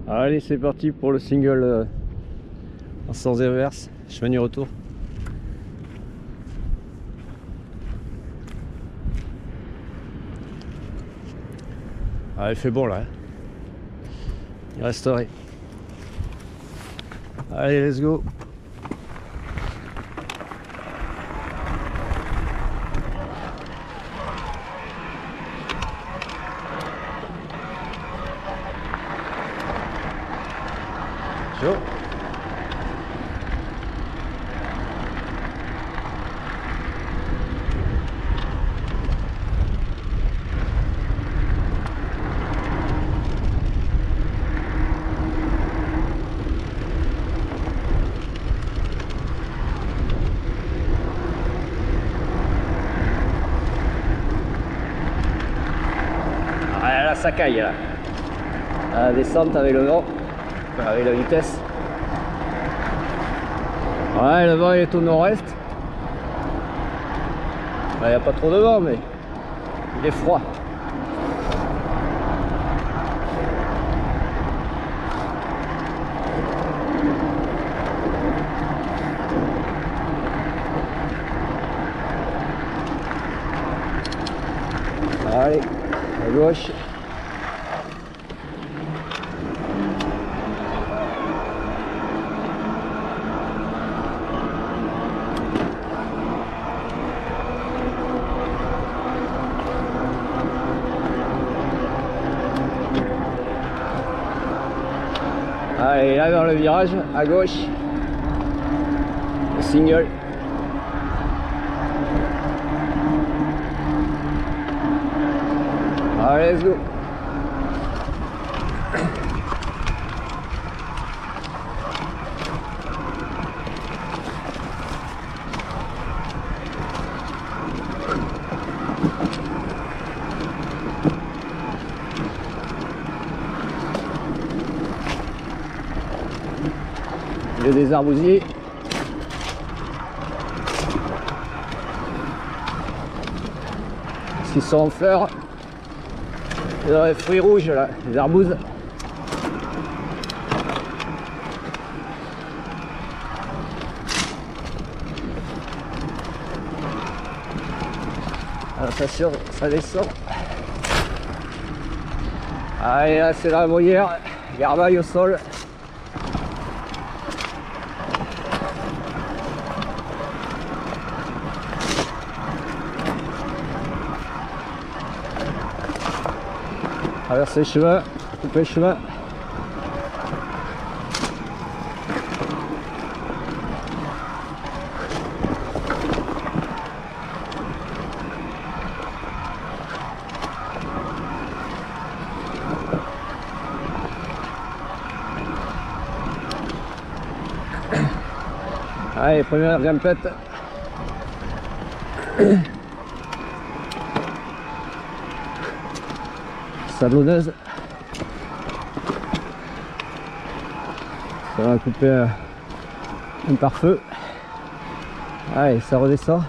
Allez, c'est parti pour le single en sens inverse, chemin du retour. Ah, il fait bon là, hein. Il resterait. Allez, let's go. Chaud. Ah là, ça caille là. À la descente avec le vent, enfin, avec la vitesse. Ouais, le vent il est au nord-est. Il n'y a pas trop de vent, mais il est froid. Allez, à gauche. Allez, là vers le virage, à gauche, le single. Allez, let's go. Il y a des arbousiers. Ils sont en fleurs. Il y a des fruits rouges là, des arbouses. Attention, ça descend. Allez, là c'est la moyère, garbaille au sol. Traverser le chemin, couper le chemin. Allez, première grimpette. Sablonneuse. Ça va couper un pare-feu. Allez, ça redescend.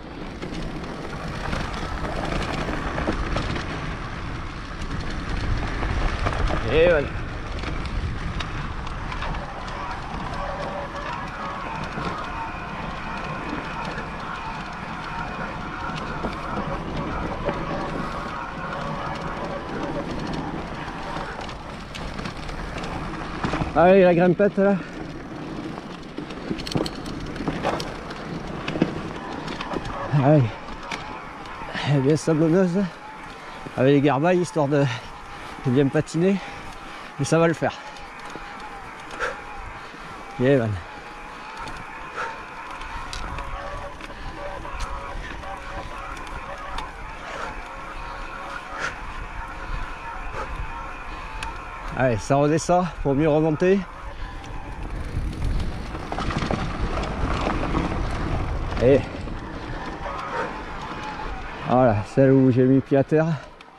Et voilà. Allez, la grimpette là. Allez. Elle est bien sablonneuse. Avec les garbailles histoire de bien patiner. Mais ça va le faire. Yeah, man. Allez, ça redescend pour mieux remonter. Et voilà, celle où j'ai mis le pied à terre.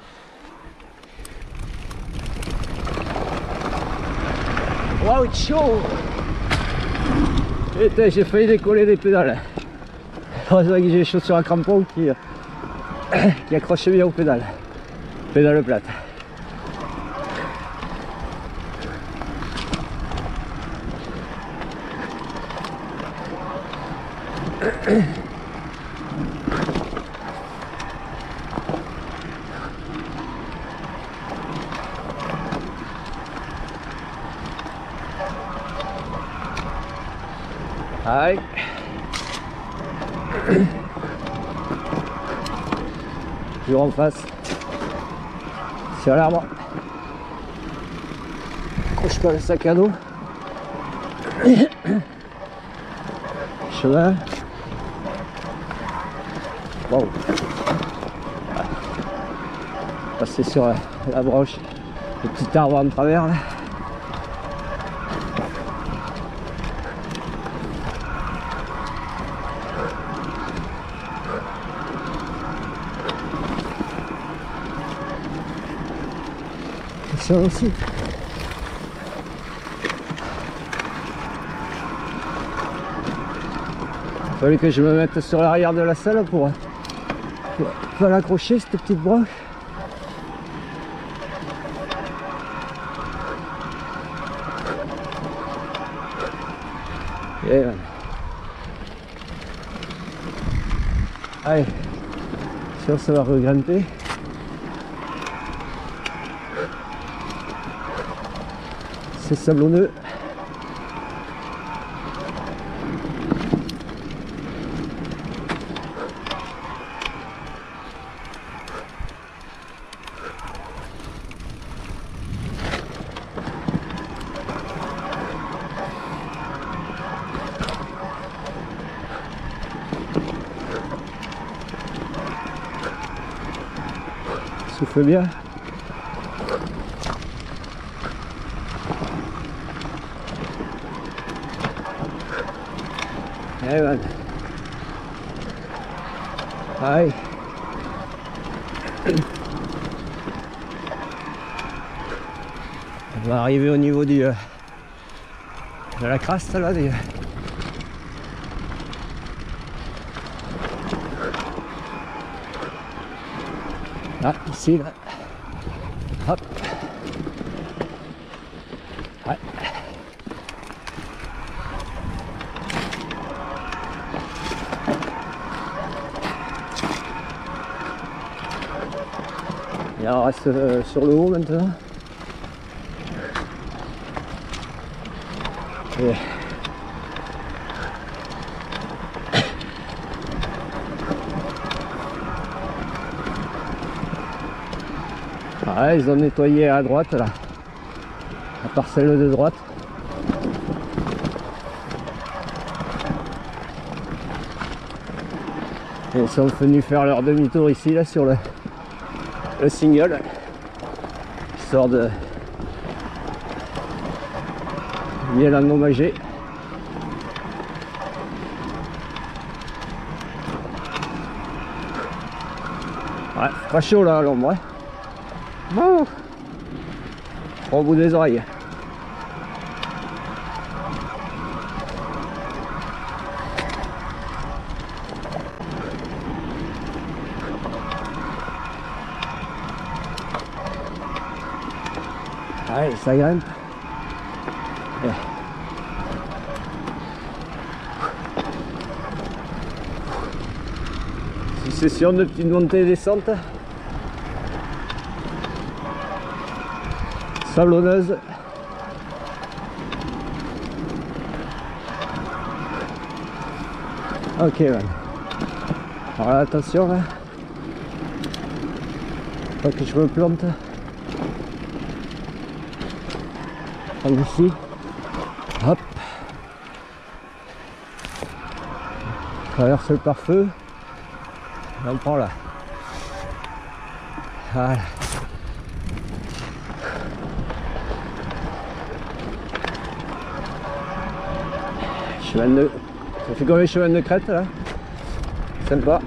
Waouh, chaud! Putain, j'ai failli décoller des pédales. Heureusement que j'ai les chaussures à crampons qui accrochent bien aux pédales. Pédale plate. Allez. Toujours en face. Sur l'arbre. Accroche pas le sac à dos. Cheval. Wow. Passer sur la branche. Le petit arbre en travers là. Ça aussi. Il fallait que je me mette sur l'arrière de la salle pour pas l'accrocher cette petite branche. Et voilà. Allez, ça va regrimper. C'est sablonneux. Souffle bien. Et voilà. Allez. On va arriver au niveau de la crasse là. Là, ici, là. Hop. Ouais. Et on reste sur le haut maintenant. Et... Ah, ils ont nettoyé à droite là, la parcelle de droite. Et ils sont venus faire leur demi-tour ici là sur le single, histoire de bien l'endommager. Ouais, pas chaud là à l'ombre. Oh, au bout des oreilles. Allez, ça grimpe. Et... succession de petites montées et descentes. Sablonneuse. Ok, voilà. Alors là, attention là, pas que je me plante. Par ici, hop, traverse le pare-feu, on prend là. Voilà. Chemin de... Ça fait comme les chemins de crête là. Sympa.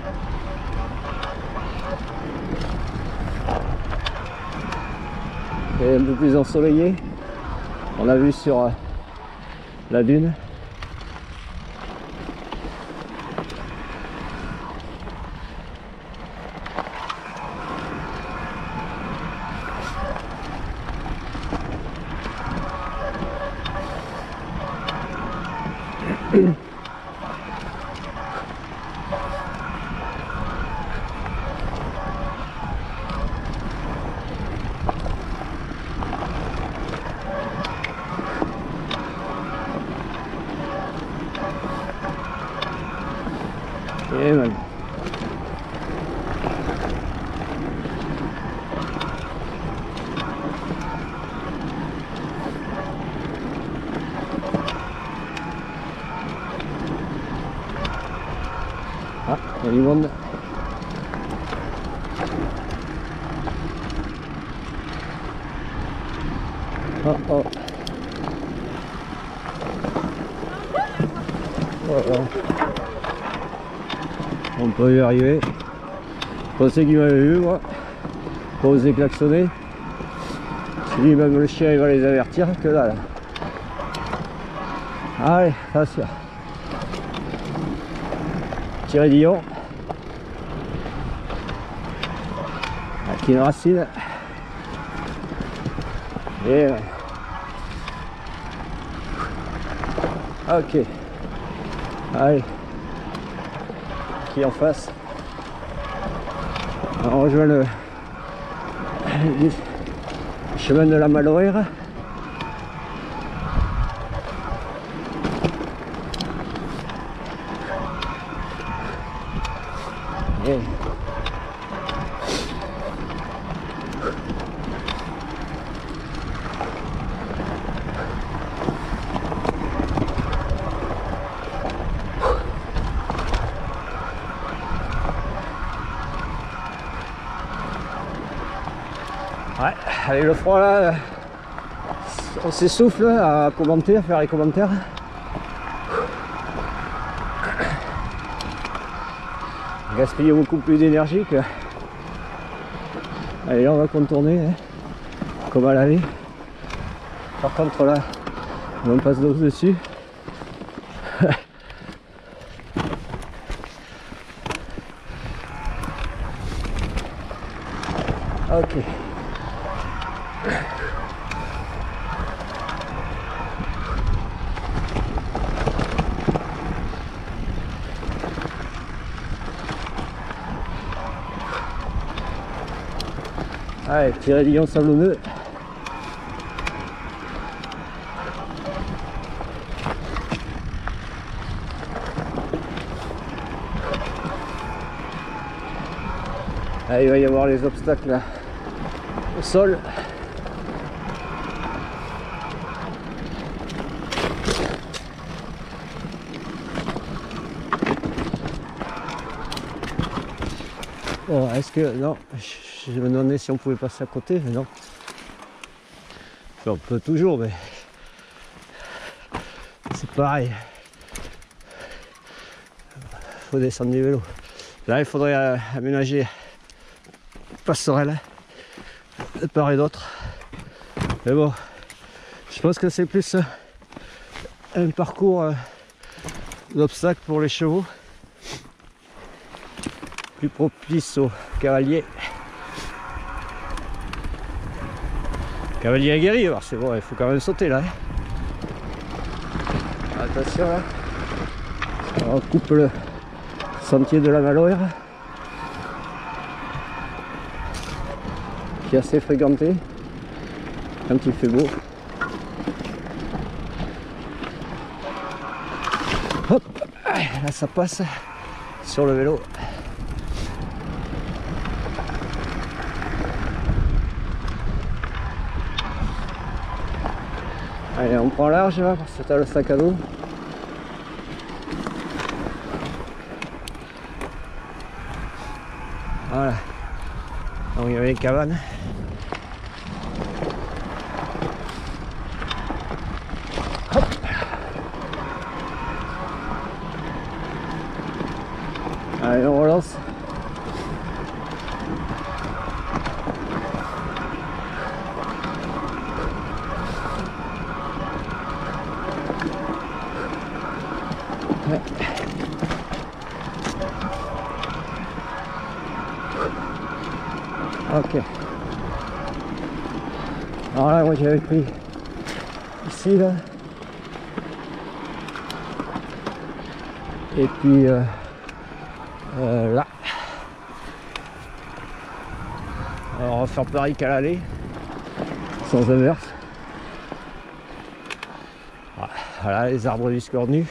Et un peu plus ensoleillé. On l'a vu sur la dune. Il y a du monde. Oh oh. Oh oh. On peut y arriver. Je pensais qu'il m'avait vu, moi. Pas osé klaxonner. Je dis même le chien il va les avertir que là. Allez, attention. Tirer Dillon. Qui une racine. Et ok. Allez. Qui en face. Alors, on rejoint le chemin de la Malorère. Et ouais, avec le froid là, on s'essouffle à commenter, à faire les commentaires. Gaspiller beaucoup plus d'énergie que... Allez, là on va contourner, hein, comme à l'aller. Par contre là, on passe d'eau dessus. Ok. Allez, tirer Dillon sablonneux. Allez, il va y avoir les obstacles là, au sol. Bon, est-ce que... Non, je me demandais si on pouvait passer à côté, mais non. Enfin, on peut toujours, mais... C'est pareil. Faut descendre du vélo. Là, il faudrait aménager passerelle de part et d'autre. Mais bon, je pense que c'est plus un parcours d'obstacles pour les chevaux. Plus propice aux cavaliers. Cavalier aguerri, alors c'est bon, il faut quand même sauter là. Attention là. On coupe le sentier de la Malorère, qui est assez fréquenté quand il fait beau. Hop, là ça passe sur le vélo. Allez, on prend large là, parce que t'as le sac à dos. Voilà. Donc il y avait les cabanes. Hop. Allez, on relance. Ouais. Ok. Alors là, moi j'avais pris ici là. Et puis là. Alors on va faire pareil qu'à l'aller. Sans inverse. Voilà les arbres biscornus.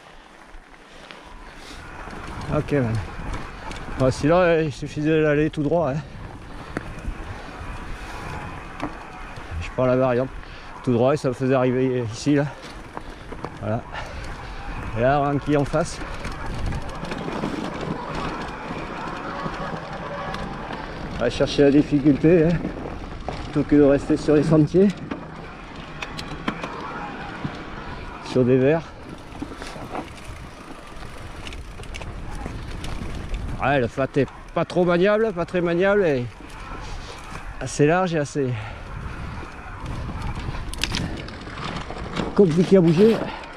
Ok man. Bon, sinon il suffisait d'aller tout droit. Hein. Je prends la variante tout droit et ça me faisait arriver ici là. Voilà. Et là un qui en face. va chercher la difficulté, hein, plutôt que de rester sur les sentiers, sur des verts. Ouais, le fat est pas trop maniable, pas très maniable et assez large et assez compliqué à bouger.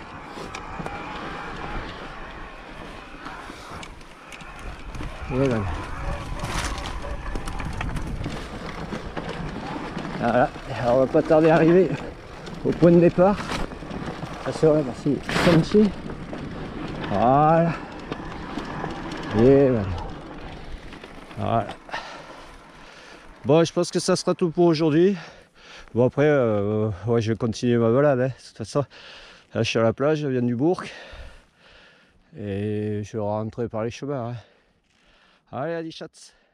Voilà. Voilà, alors on va pas tarder à arriver au point de départ. Ça sera parti sentier. Voilà. Et voilà. Voilà. Bon, je pense que ça sera tout pour aujourd'hui. Bon après, ouais, je vais continuer ma balade. Hein. De toute façon, là je suis à la plage, je viens du Bourg. Et je vais rentrer par les chemins. Hein. Allez, allez, chats.